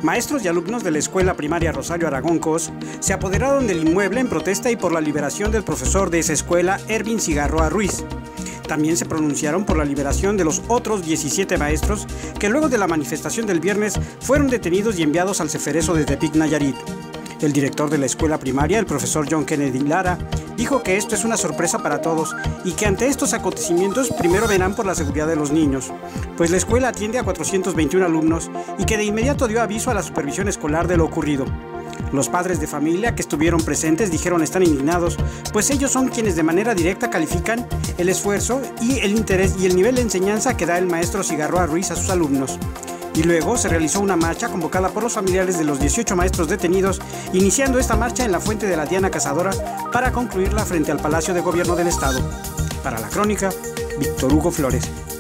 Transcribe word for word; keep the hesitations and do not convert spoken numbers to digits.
Maestros y alumnos de la Escuela Primaria Rosario Aragón Cos se apoderaron del inmueble en protesta y por la liberación del profesor de esa escuela, Ervin Cigarroa Ruiz. También se pronunciaron por la liberación de los otros diecisiete maestros que luego de la manifestación del viernes fueron detenidos y enviados al Ceferezo de Tepic, Nayarit. El director de la escuela primaria, el profesor John Kennedy Lara, dijo que esto es una sorpresa para todos y que ante estos acontecimientos primero verán por la seguridad de los niños, pues la escuela atiende a cuatrocientos veintiún alumnos y que de inmediato dio aviso a la supervisión escolar de lo ocurrido. Los padres de familia que estuvieron presentes dijeron estar indignados, pues ellos son quienes de manera directa califican el esfuerzo y el interés y el nivel de enseñanza que da el maestro Cigarroa Ruiz a sus alumnos. Y luego se realizó una marcha convocada por los familiares de los dieciocho maestros detenidos, iniciando esta marcha en la Fuente de la Diana Cazadora para concluirla frente al Palacio de Gobierno del Estado. Para la Crónica, Víctor Hugo Flores.